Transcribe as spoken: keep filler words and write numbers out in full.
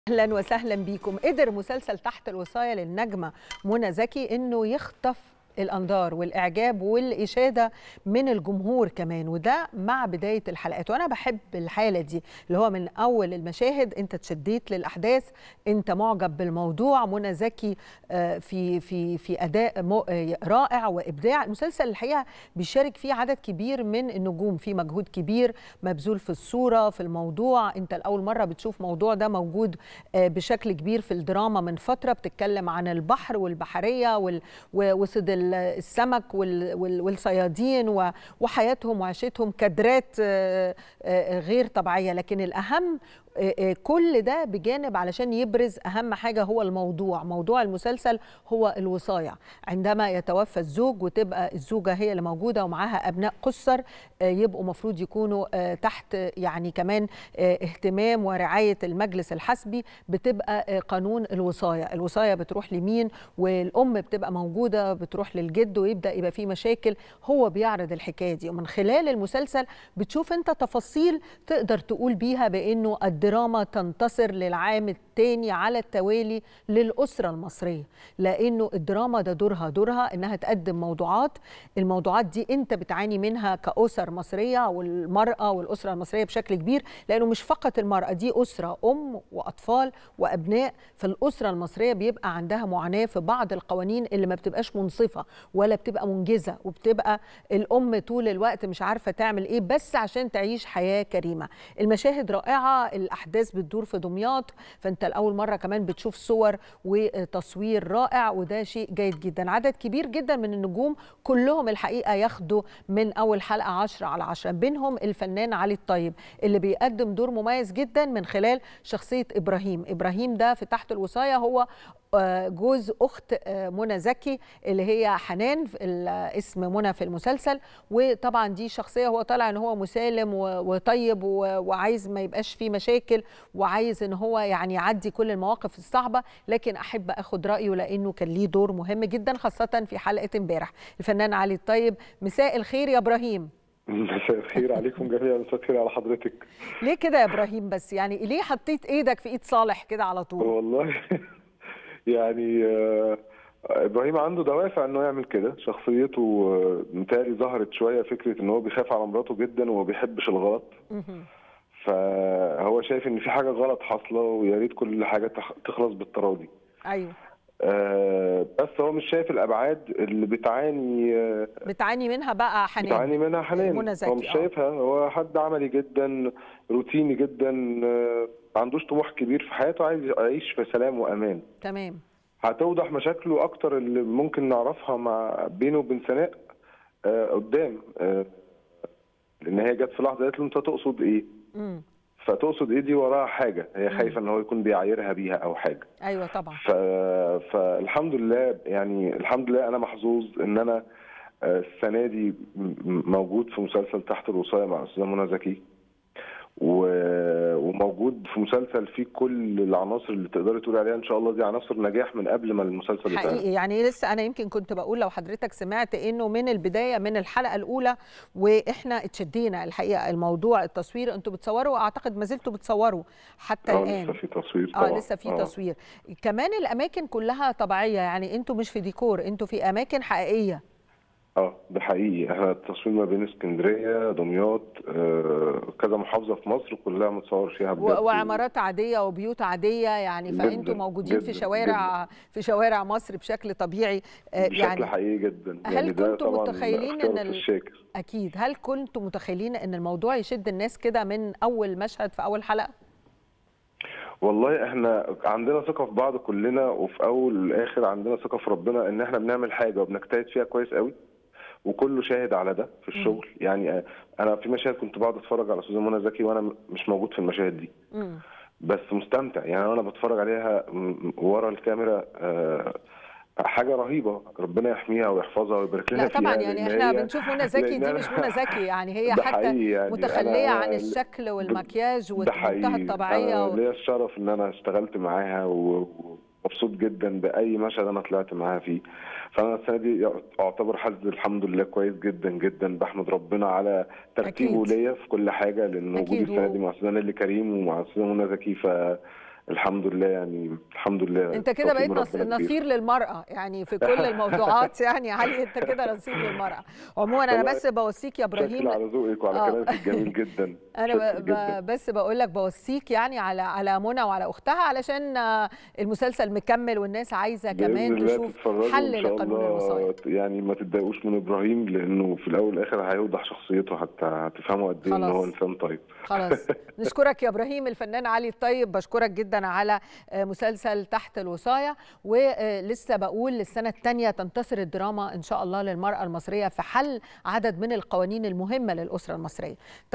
اهلا وسهلا بيكم. قدر مسلسل تحت الوصاية للنجمة منى زكي انه يخطف الانظار والاعجاب والاشاده من الجمهور كمان، وده مع بدايه الحلقات. وانا بحب الحاله دي اللي هو من اول المشاهد انت اتشديت للاحداث، انت معجب بالموضوع. منى زكي في في في اداء رائع وابداع. المسلسل الحقيقه بيشارك فيه عدد كبير من النجوم، في مجهود كبير مبذول في الصوره في الموضوع. انت لاول مره بتشوف موضوع ده موجود بشكل كبير في الدراما من فتره، بتتكلم عن البحر والبحريه وصيد السمك والصيادين وحياتهم وعيشتهم، كادرات غير طبيعيه. لكن الاهم كل ده بجانب علشان يبرز أهم حاجة هو الموضوع. موضوع المسلسل هو الوصاية. عندما يتوفى الزوج وتبقى الزوجة هي اللي موجودة ومعاها أبناء قُصّر، يبقوا مفروض يكونوا تحت يعني كمان اهتمام ورعاية المجلس الحسبي، بتبقى قانون الوصاية. الوصاية بتروح لمين؟ والأم بتبقى موجودة بتروح للجد، ويبدأ يبقى في مشاكل. هو بيعرض الحكاية دي، ومن خلال المسلسل بتشوف انت تفاصيل تقدر تقول بيها بأنه الدراما تنتصر للعام الثاني على التوالي للأسرة المصرية، لأنه الدراما ده دورها دورها إنها تقدم موضوعات. الموضوعات دي أنت بتعاني منها كأسر مصرية، والمرأة والأسرة المصرية بشكل كبير، لأنه مش فقط المرأة، دي أسرة أم وأطفال وأبناء. فالأسرة المصرية بيبقى عندها معاناة في بعض القوانين اللي ما بتبقاش منصفة ولا بتبقى منجزة، وبتبقى الأم طول الوقت مش عارفة تعمل إيه بس عشان تعيش حياة كريمة. المشاهد رائعة، الأحداث بتدور في دمياط، فأنت لأول مرة كمان بتشوف صور وتصوير رائع، وده شيء جيد جدا. عدد كبير جدا من النجوم كلهم الحقيقة ياخدوا من أول حلقة عشرة على عشرة، بينهم الفنان علي الطيب اللي بيقدم دور مميز جدا من خلال شخصية إبراهيم. إبراهيم ده في تحت الوصاية هو جوز أخت منى زكي اللي هي حنان، اسم منى في المسلسل. وطبعا دي شخصية هو طالع ان هو مسالم وطيب وعايز ما يبقاش فيه مشاكل، وعايز ان هو يعني يعدي كل المواقف الصعبة. لكن احب اخد رأيه لانه كان ليه دور مهم جدا خاصة في حلقة امبارح. الفنان علي الطيب، مساء الخير يا ابراهيم. مساء الخير عليكم جميعا. مساء الخير على حضرتك. ليه كده يا ابراهيم بس؟ يعني ليه حطيت ايدك في ايد صالح كده على طول؟ والله يعني ابراهيم عنده دوافع انه يعمل كده. شخصيته متهيألي ظهرت شويه فكره ان هو بيخاف على مراته جدا وما بيحبش الغلط، فهو شايف ان في حاجه غلط حاصله ويا ريت كل حاجه تخلص بالتراضي. ايوه آه بس هو مش شايف الابعاد اللي بتعاني آه بتعاني منها بقى حنان، بتعاني منها حنان. منى زكي. هو مش شايفها، هو حد عملي جدا، روتيني جدا، آه ما عندوش طموح كبير في حياته، عايز يعيش في سلام وامان. تمام. هتوضح مشاكله اكتر اللي ممكن نعرفها مع بينه وبين سناء آه قدام، آه لان هي جت في لحظه قالت له انت تقصد ايه؟ امم فتقصد ايه دي وراها حاجه، هي خايفه ان هو يكون بيعايرها بيها او حاجه. ايوه طبعا. ف... فالحمد لله، يعني الحمد لله انا محظوظ ان انا السنه دي موجود في مسلسل تحت الوصايه مع الاستاذه منى زكي، و... وموجود في مسلسل فيه كل العناصر اللي تقدري تقولي عليها ان شاء الله دي عناصر نجاح من قبل ما المسلسل يتعمل. حقيقي يعني لسه انا يمكن كنت بقول لو حضرتك سمعت انه من البدايه من الحلقه الاولى واحنا اتشدينا الحقيقه. الموضوع التصوير انتوا بتصوروا، اعتقد ما زلتوا بتصوروا حتى اه الان. لسه في تصوير طبعا. اه لسه في تصوير. كمان الاماكن كلها طبيعيه، يعني انتوا مش في ديكور، انتوا في اماكن حقيقيه. اه ده حقيقي. احنا التصوير ما بين اسكندريه، دمياط، آه، كذا محافظه في مصر كلها متصور فيها بجد، وعمارات عاديه وبيوت عاديه يعني. فانتوا موجودين جداً في شوارع جداً. في شوارع مصر بشكل طبيعي آه بشكل يعني حقيقي جدا. هل يعني كنتوا متخيلين ان ال... اكيد هل كنتوا متخيلين ان الموضوع يشد الناس كده من اول مشهد في اول حلقه؟ والله احنا عندنا ثقه في بعض كلنا، وفي اول والاخر عندنا ثقه في ربنا ان احنا بنعمل حاجه وبنجتهد فيها كويس قوي، وكله شاهد على ده في الشغل. مم. يعني انا في مشاهد كنت بقعد اتفرج على استاذه منى زكي وانا مش موجود في المشاهد دي، مم. بس مستمتع. يعني انا بتفرج عليها ورا الكاميرا آه حاجه رهيبه، ربنا يحميها ويحفظها ويبارك لها فيها. لا طبعا فيها. يعني احنا بنشوف منى زكي دي مش منى زكي، يعني هي حتى يعني متخليه عن الشكل والمكياج ومنتهى الطبيعيه. انا ليا الشرف ان انا اشتغلت معاها ومبسوط جدا باي مشهد انا طلعت معاها فيه. فانا السنه دي اعتبر حظي الحمد لله كويس جدا جدا، بحمد ربنا على ترتيبه ليا في كل حاجه، لان وجودي السنه دي مع استاذه نيللي كريم ومع استاذه منى زكي ف الحمد لله يعني الحمد لله. انت كده بقيت نصير للمرأة يعني في كل الموضوعات يعني علي، انت كده نصير للمرأة. عموما انا بس بوصيك يا ابراهيم، شكرا على ذوقك وعلى آه. كلامك الجميل جدا. انا ب... ب... بس بقول لك بوصيك يعني على على منى وعلى اختها، علشان المسلسل مكمل والناس عايزه كمان تشوف حل لقانون الوصايا. يعني ما تتضايقوش من ابراهيم، لانه في الاول والاخر هيوضح شخصيته، حتى هتفهموا قد ايه ان هو انسان طيب. خلاص نشكرك يا ابراهيم. الفنان علي الطيب بشكرك جدا على مسلسل تحت الوصاية. ولسه بقول للسنة الثانية تنتصر الدراما إن شاء الله للمرأة المصرية في حل عدد من القوانين المهمة للأسرة المصرية.